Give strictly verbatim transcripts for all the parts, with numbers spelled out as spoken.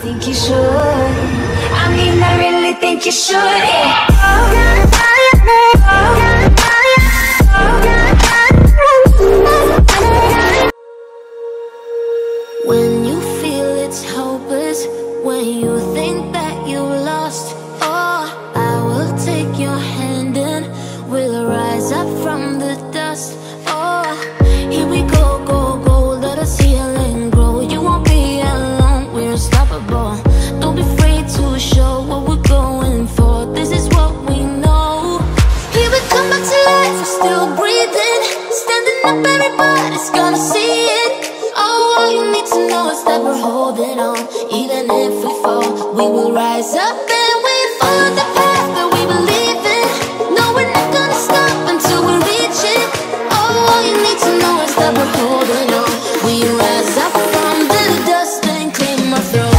think you should. I mean, I really think you should. Yeah. When you feel it's hopeless, when you think that you lost, oh, I will take your hand and we'll rise up from the dust. Oh, here we go, go, go, let us heal and grow. You won't be alone, we're unstoppable. Don't be afraid to show what we're going for. This is what we know. Here we come back to life, we're still breathing. Standing up, everybody's gonna see it. Oh, all you need to know is that we're holding on. Even if we fall, we will rise up and we follow the path that we believe in. No, we're not gonna stop until we reach it. Oh, all you need to know is that we're holding on. We rise up from the dust and clean our throat.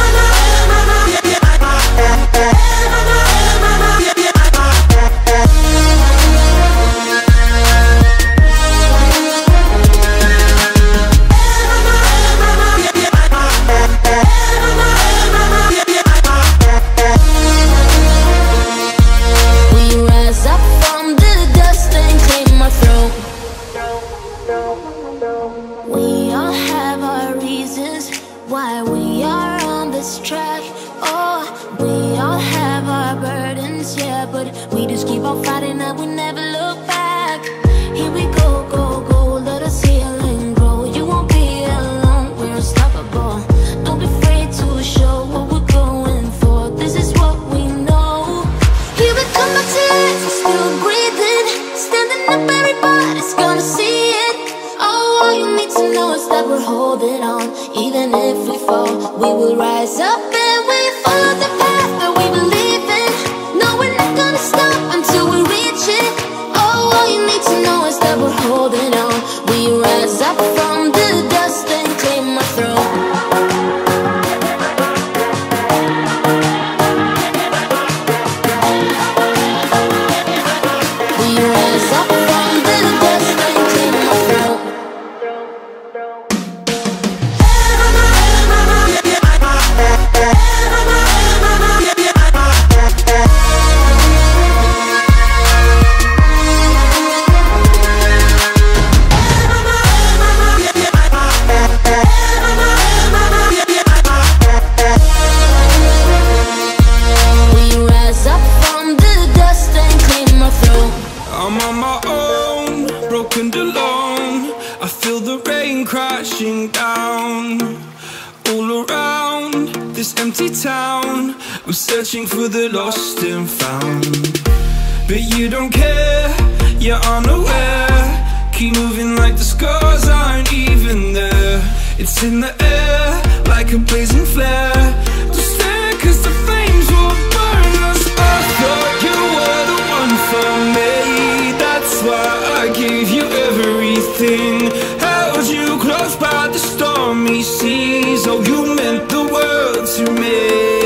Searching for the lost and found, but you don't care, you're unaware. Keep moving like the scars aren't even there. It's in the air, like a blazing flare. Don't stare, cause the flames will burn us. I thought you were the one for me. That's why I gave you everything. Held you close by the stormy seas. Oh, you meant the world to me.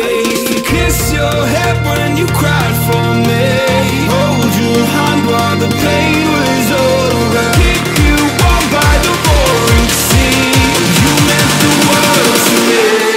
Your head when you cried for me. Hold your hand while the pain was over. Keep you warm by the roaring sea. You meant the world to me.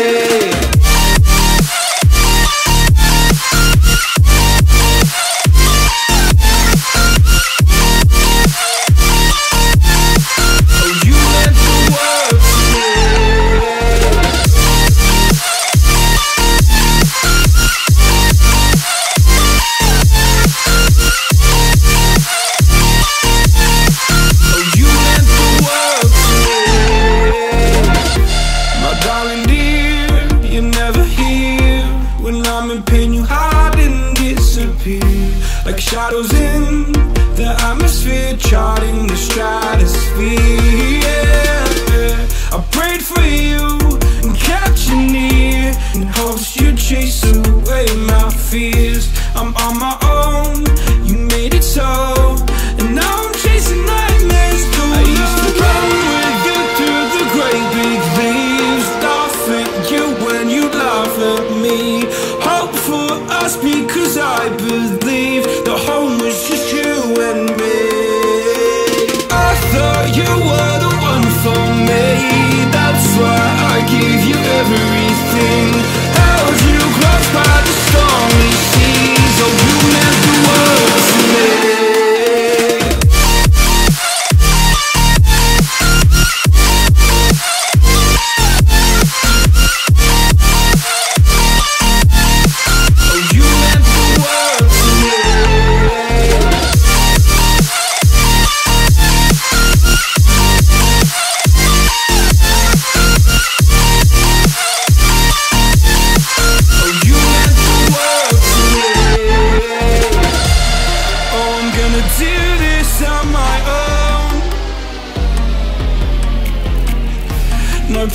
Shadows in the atmosphere, charting the stratosphere. Yeah. I prayed for you and kept you near, in hopes you'd chase away my fears. I'm on my own, you made it so, and now I'm chasing nightmares too. I used to run with you through the great big leaves, laugh at you when you laugh at me. Hope for us because I believe the home was just you and me. I thought you were the one for me. That's why I gave you everything.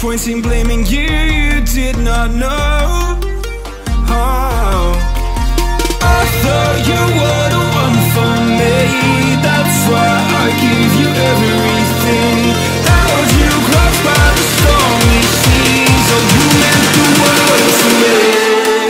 point in blaming you, you did not know. Oh, I thought you were the one for me. That's why I give you everything. Held you close by the stormy seas. Oh, you meant the world to me.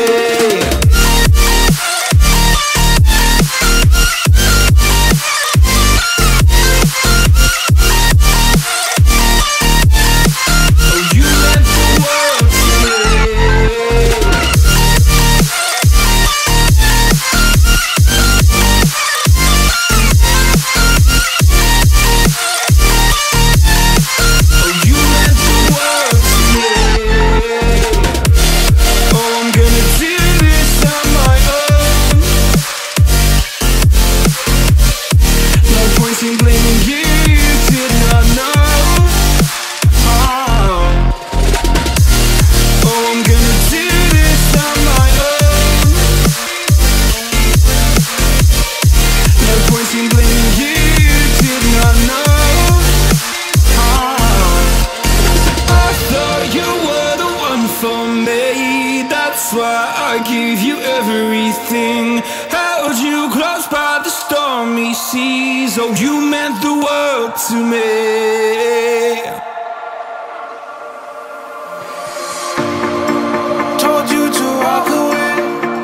Oh, you meant the world to me. Told you to walk away.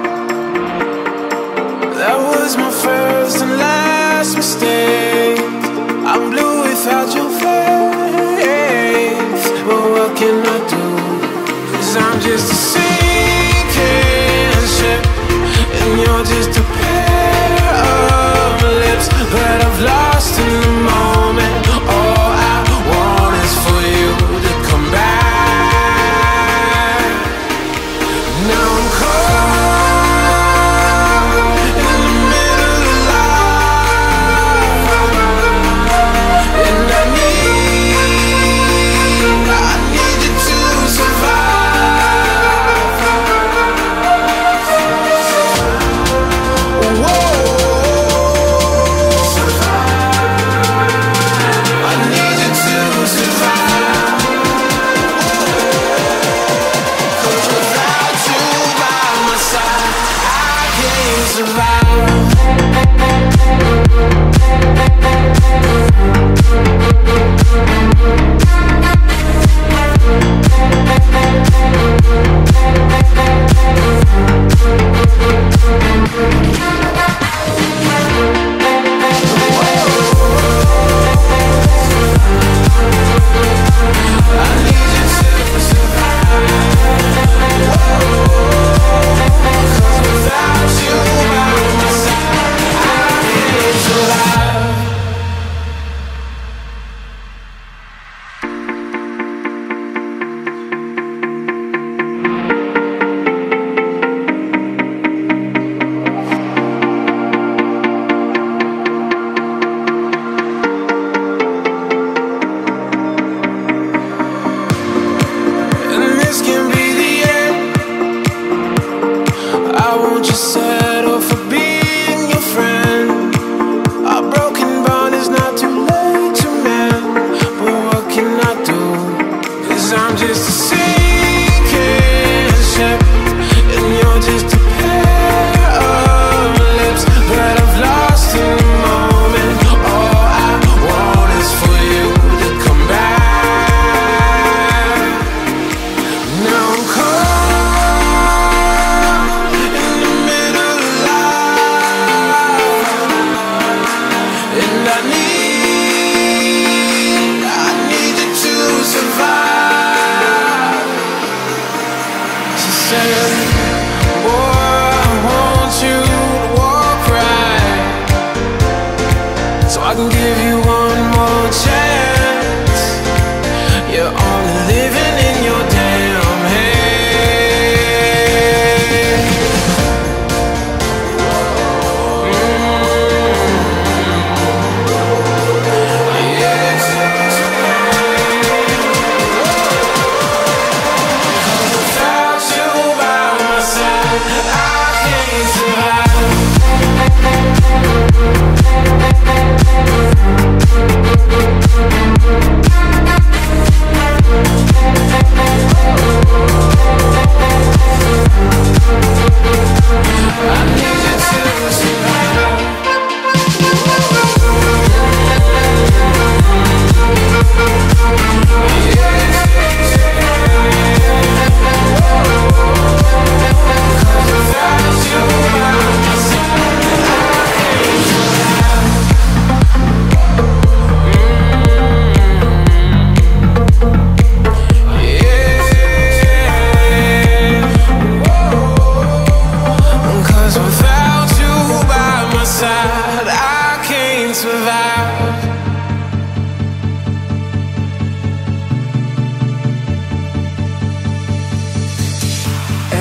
That was my first and last mistake. I'm blue without your face. But what can I do? 'Cause I'm just a sinking ship, and you're just a pair of lips that I've lost in the moment. All I want is for you to come back. Now I'm caught in the middle of life, and I need, I need you to survive. Whoa.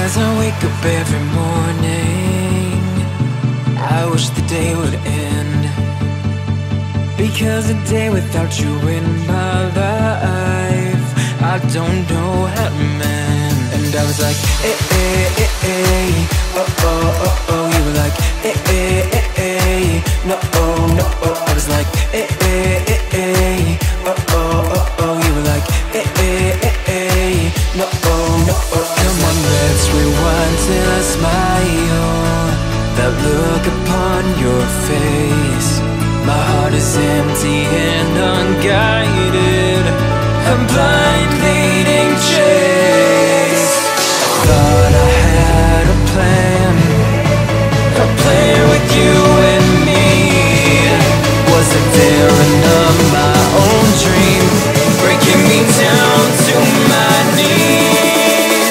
As I wake up every morning, I wish the day would end, because a day without you in my life, I don't know how to mend. And I was like, eh, eh, eh, eh, oh, oh, oh, oh. You were like, eh, eh, eh, eh, no, oh, no, oh. I was like, eh, eh, eh, eh, oh, oh, oh, oh. You were like, eh, eh, eh, eh, no, oh, no, oh. Come on, let's rewind till I smile. That look upon your face. My heart is empty and unguided. I'm blind leading chase. Thought I had a plan, a plan with you and me. Was it there enough my own dream, breaking me down to my knees?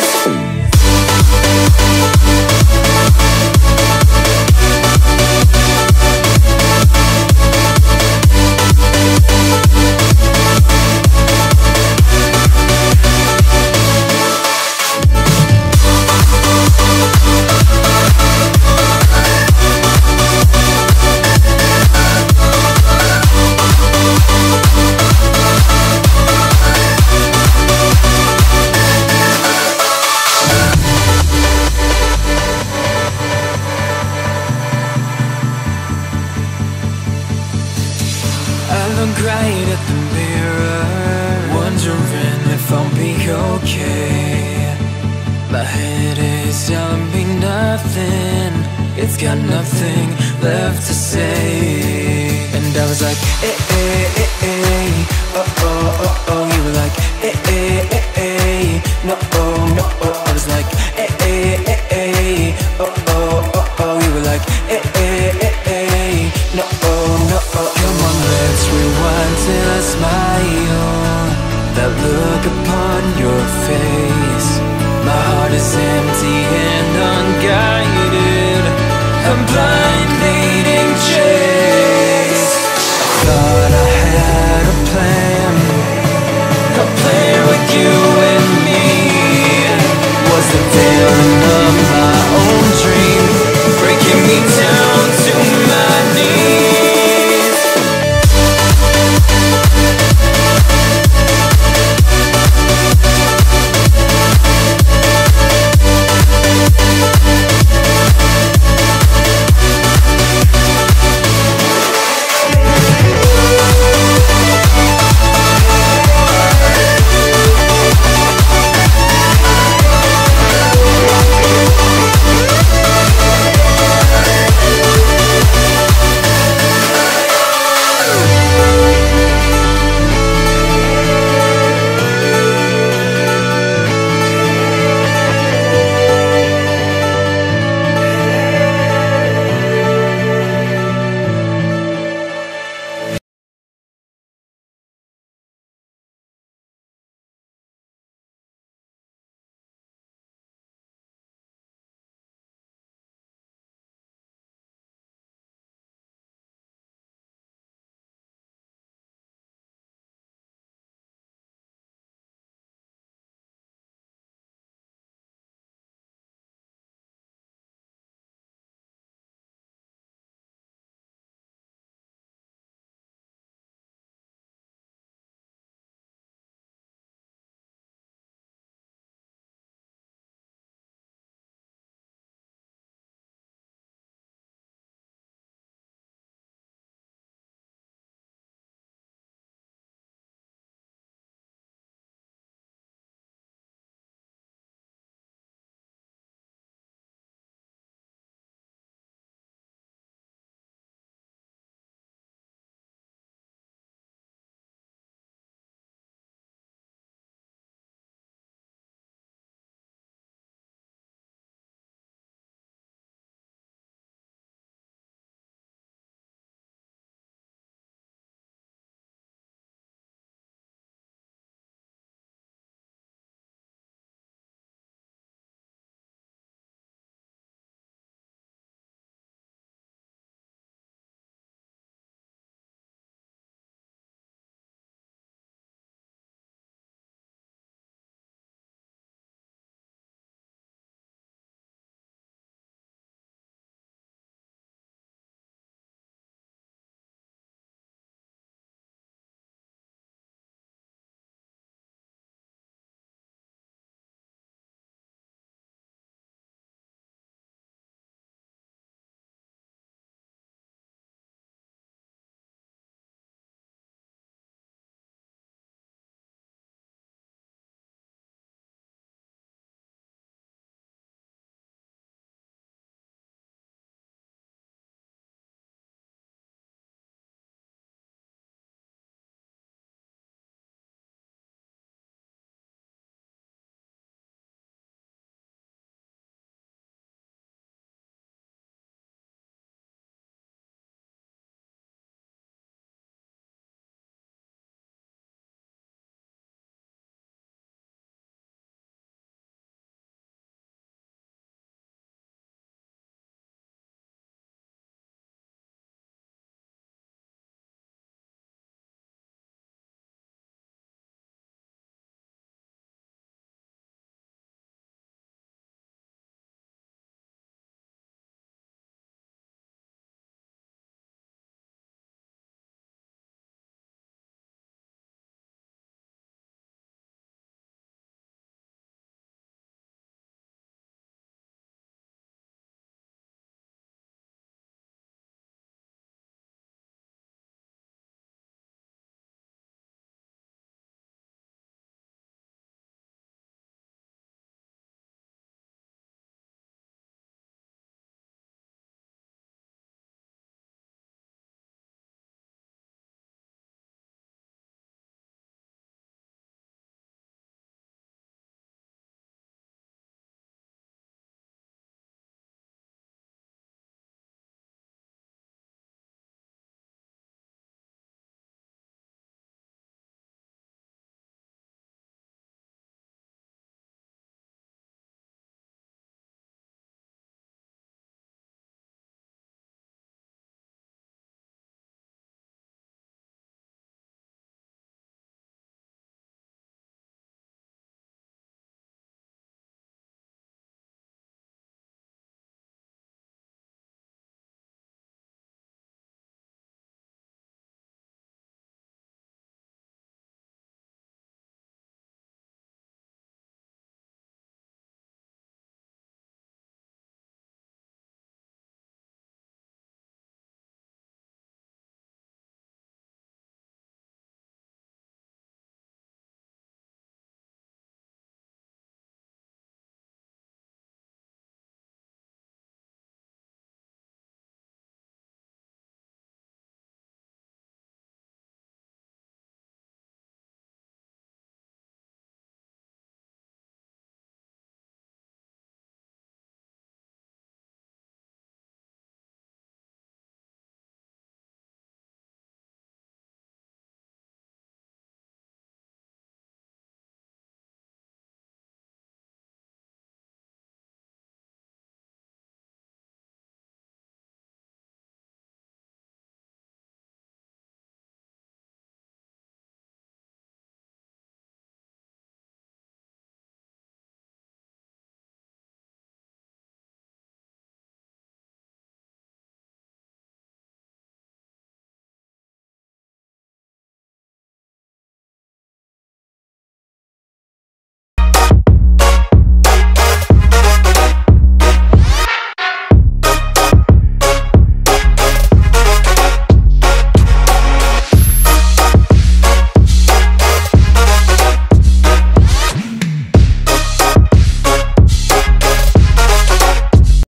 Right at the mirror, wondering if I'll be okay. My head is telling me nothing, it's got nothing left to say. And I was like, eh, eh, eh, eh, oh, oh, oh, oh. You were like, eh, eh, eh, eh, no, oh, no, oh. I was like, eh, eh, eh, eh, oh, oh, oh, oh. You were like, eh, eh, eh, eh, no, oh, no, oh. Come on, let's rewind till I smile. That look upon your face. My heart is in